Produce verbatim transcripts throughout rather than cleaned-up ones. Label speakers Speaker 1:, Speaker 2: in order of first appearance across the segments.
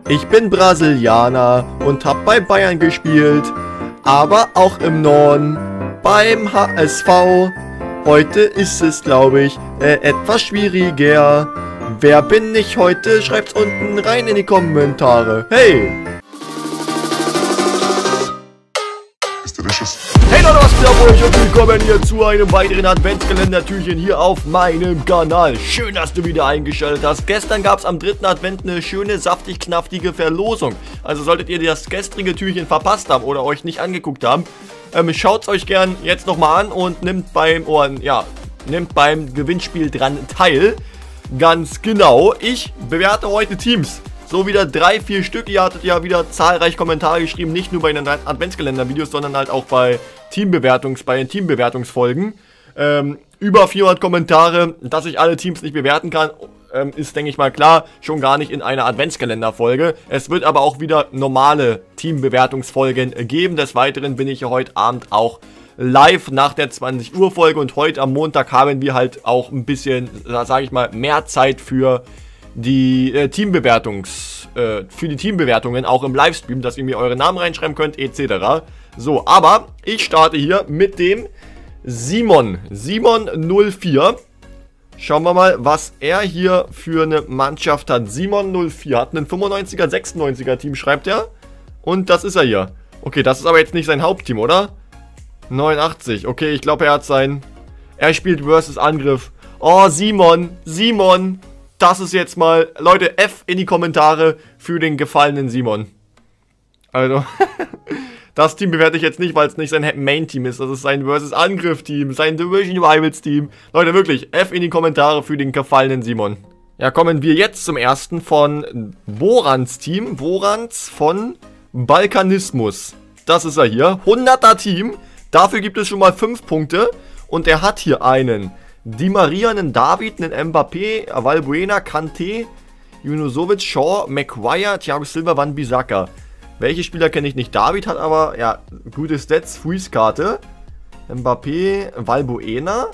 Speaker 1: Ich bin Brasilianer und hab bei Bayern gespielt, aber auch im Norden beim H S V. Heute ist es, glaube ich, äh, etwas schwieriger. Wer bin ich heute? Schreibt's unten rein in die Kommentare. Hey! Hey Leute, was geht ab euch und willkommen hier zu einem weiteren Adventskalender-Türchen hier auf meinem Kanal. Schön, dass du wieder eingeschaltet hast. Gestern gab es am dritten Advent eine schöne, saftig-knaftige Verlosung. Also solltet ihr das gestrige Türchen verpasst haben oder euch nicht angeguckt haben, ähm, schaut es euch gern jetzt nochmal an und nimmt beim, oh, ja, nimmt beim Gewinnspiel dran teil. Ganz genau. Ich bewerte heute Teams. So wieder drei, vier Stück. Ihr hattet ja wieder zahlreich Kommentare geschrieben, nicht nur bei den Adventskalender-Videos, sondern halt auch bei Teambewertungs, bei den Teambewertungsfolgen. Ähm, über vierhundert Kommentare, dass ich alle Teams nicht bewerten kann, ähm, ist, denke ich mal, klar, schon gar nicht in einer Adventskalender-Folge. Es wird aber auch wieder normale Teambewertungsfolgen geben. Des Weiteren bin ich heute Abend auch live nach der zwanzig Uhr Folge und heute am Montag haben wir halt auch ein bisschen, sage ich mal, mehr Zeit für die äh, Teambewertungs, äh, für die Teambewertungen auch im Livestream, dass ihr mir eure Namen reinschreiben könnt, et cetera. So, aber ich starte hier mit dem Simon, Simon null vier. Schauen wir mal, was er hier für eine Mannschaft hat. Simon null vier hat einen fünfundneunziger, sechsundneunziger Team, schreibt er. Und das ist er hier. Okay, das ist aber jetzt nicht sein Hauptteam, oder? neunundachtzig, okay, ich glaube, er hat sein... Er spielt versus Angriff. Oh, Simon, Simon... Das ist jetzt mal, Leute, F in die Kommentare für den gefallenen Simon. Also, das Team bewerte ich jetzt nicht, weil es nicht sein Main-Team ist. Das ist sein Versus-Angriff-Team, sein Division Rivals-Team. Leute, wirklich, F in die Kommentare für den gefallenen Simon. Ja, kommen wir jetzt zum ersten von Borans Team. Borans von Balkanismus. Das ist er hier. hunderter Team. Dafür gibt es schon mal fünf Punkte. Und er hat hier einen Di Maria, einen David, einen Mbappé, Valbuena, Kanté, Junusovic, Shaw, Maguire, Thiago Silva, Wan Bissaka. Welche Spieler kenne ich nicht? David hat aber, ja, gute Stats, Freeze-Karte. Mbappé, Valbuena,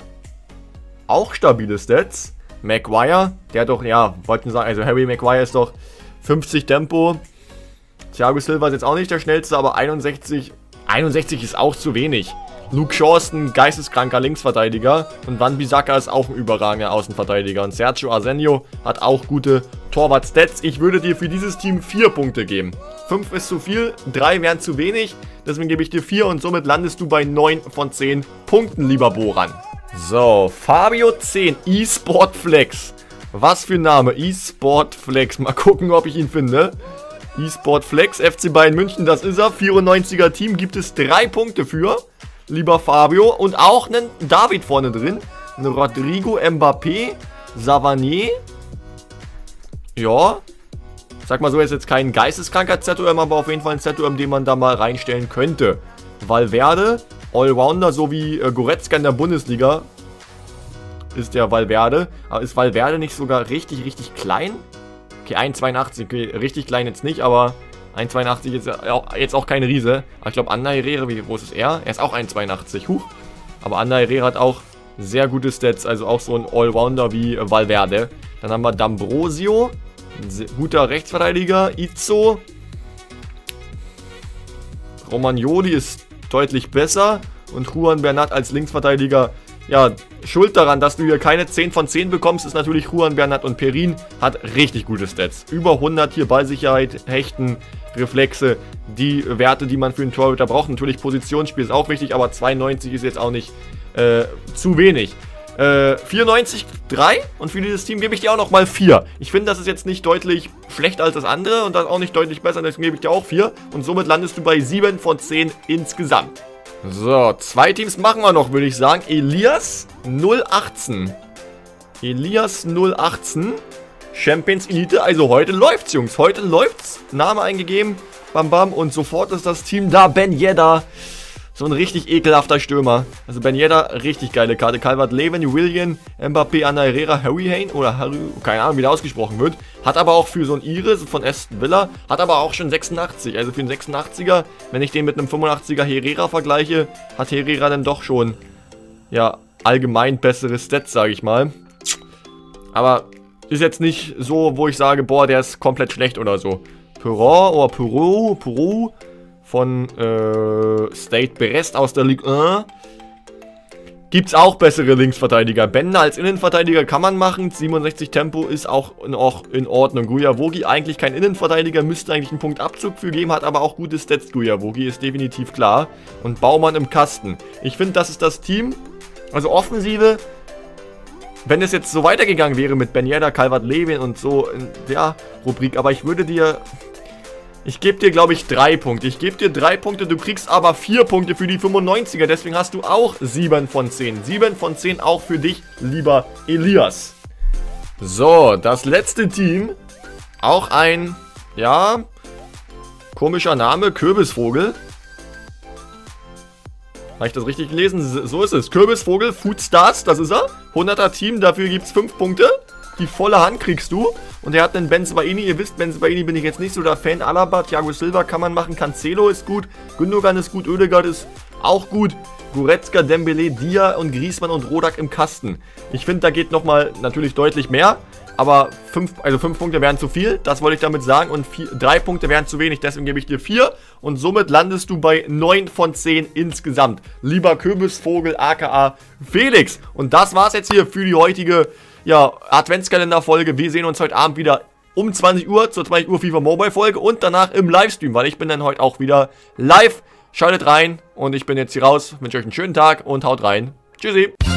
Speaker 1: auch stabile Stats. Maguire, der doch, ja, wollten sagen, also Harry Maguire ist doch fünfzig Tempo. Thiago Silva ist jetzt auch nicht der schnellste, aber einundsechzig, einundsechzig ist auch zu wenig. Luke Shaw ist ein geisteskranker Linksverteidiger und Wan Bissaka ist auch ein überragender Außenverteidiger. Und Sergio Asenio hat auch gute Torwart-Stats. Ich würde dir für dieses Team vier Punkte geben. fünf ist zu viel, drei wären zu wenig. Deswegen gebe ich dir vier und somit landest du bei neun von zehn Punkten, lieber Boran. So, Fabio zehn, eSport Flex. Was für ein Name, eSport Flex. Mal gucken, ob ich ihn finde. eSport Flex, F C Bayern München, das ist er. vierundneunziger Team, gibt es drei Punkte für. Lieber Fabio. Und auch einen David vorne drin. Ein Rodrigo, Mbappé, Savanier. Ja. Sag mal so, ist jetzt kein geisteskranker Z O M, aber auf jeden Fall ein Z O M, den man da mal reinstellen könnte. Valverde, Allrounder, so wie äh, Goretzka in der Bundesliga. Ist der Valverde. Aber ist Valverde nicht sogar richtig, richtig klein? Okay, eins Komma zweiundachtzig. Okay, richtig klein jetzt nicht, aber... eins Komma zweiundachtzig ist auch, jetzt auch kein Riese. Aber ich glaube, Ander Herrera, wie groß ist er? Er ist auch eins Komma zweiundachtzig. Huch. Aber Ander Herrera hat auch sehr gute Stats. Also auch so ein Allrounder wie Valverde. Dann haben wir D'Ambrosio. Ein guter Rechtsverteidiger. Izzo. Romagnoli ist deutlich besser. Und Juan Bernat als Linksverteidiger. Ja, schuld daran, dass du hier keine zehn von zehn bekommst, ist natürlich Juan Bernat und Perin. Hat richtig gute Stats. Über hundert hier Ballsicherheit, Hechten, Reflexe. Die Werte, die man für einen Torhüter braucht. Natürlich Positionsspiel ist auch wichtig, aber zweiundneunzig ist jetzt auch nicht äh, zu wenig. Äh, vierundneunzig, drei. Und für dieses Team gebe ich dir auch nochmal vier. Ich finde, das ist jetzt nicht deutlich schlechter als das andere und das auch nicht deutlich besser. Deswegen gebe ich dir auch vier. Und somit landest du bei sieben von zehn insgesamt. So, zwei Teams machen wir noch, würde ich sagen. Elias null achtzehn. Elias null achtzehn. Champions Elite. Also heute läuft's, Jungs. Heute läuft's. Name eingegeben. Bam, bam. Und sofort ist das Team da. Ben Yedda. So ein richtig ekelhafter Stürmer. Also Ben Yedda, richtig geile Karte. Calvert-Lewin, Willian, Mbappé, Ander Herrera, Harry Kane oder Harry, keine Ahnung, wie der ausgesprochen wird. Hat aber auch für so ein Iris von Aston Villa, hat aber auch schon sechsundachtzig. Also für einen sechsundachtziger, wenn ich den mit einem fünfundachtziger Herrera vergleiche, hat Herrera dann doch schon, ja, allgemein bessere Stats, sage ich mal. Aber ist jetzt nicht so, wo ich sage, boah, der ist komplett schlecht oder so. Perron oder Peru, Peru von äh, State Brest aus der Ligue eins. Gibt's auch bessere Linksverteidiger. Bender als Innenverteidiger kann man machen. siebenundsechzig Tempo ist auch in, auch in Ordnung. Gujavogi eigentlich kein Innenverteidiger, müsste eigentlich einen Punktabzug für geben, hat aber auch gute Stats. Gujavogi ist definitiv klar. Und Baumann im Kasten. Ich finde, das ist das Team. Also Offensive, wenn es jetzt so weitergegangen wäre mit Ben Yedder, Calvert-Lewin und so in der Rubrik, aber ich würde dir... Ich gebe dir, glaube ich, drei Punkte. Ich gebe dir drei Punkte, du kriegst aber vier Punkte für die fünfundneunziger. Deswegen hast du auch sieben von zehn. sieben von zehn auch für dich, lieber Elias. So, das letzte Team. Auch ein, ja, komischer Name, Kürbisvogel. Habe ich das richtig gelesen? So ist es. Kürbisvogel, Foodstars, das ist er. hunderter Team, dafür gibt es fünf Punkte. Die volle Hand kriegst du. Und er hat einen Bensebaini. Ihr wisst, Bensebaini bin ich jetzt nicht so der Fan. Alaba, Thiago Silva kann man machen. Cancelo ist gut. Gündogan ist gut. Oedegaard ist auch gut. Goretzka, Dembele, Dia und Griezmann und Rodak im Kasten. Ich finde, da geht nochmal natürlich deutlich mehr. Aber fünf, also fünf Punkte wären zu viel. Das wollte ich damit sagen. Und vier, drei Punkte wären zu wenig. Deswegen gebe ich dir vier. Und somit landest du bei neun von zehn insgesamt. Lieber Kürbisvogel, aka Felix. Und das war's jetzt hier für die heutige... Ja, Adventskalender-Folge. Wir sehen uns heute Abend wieder um zwanzig Uhr zur zwanzig Uhr FIFA Mobile-Folge und danach im Livestream, weil ich bin dann heute auch wieder live. Schaltet rein und ich bin jetzt hier raus. Wünsche euch einen schönen Tag und haut rein. Tschüssi.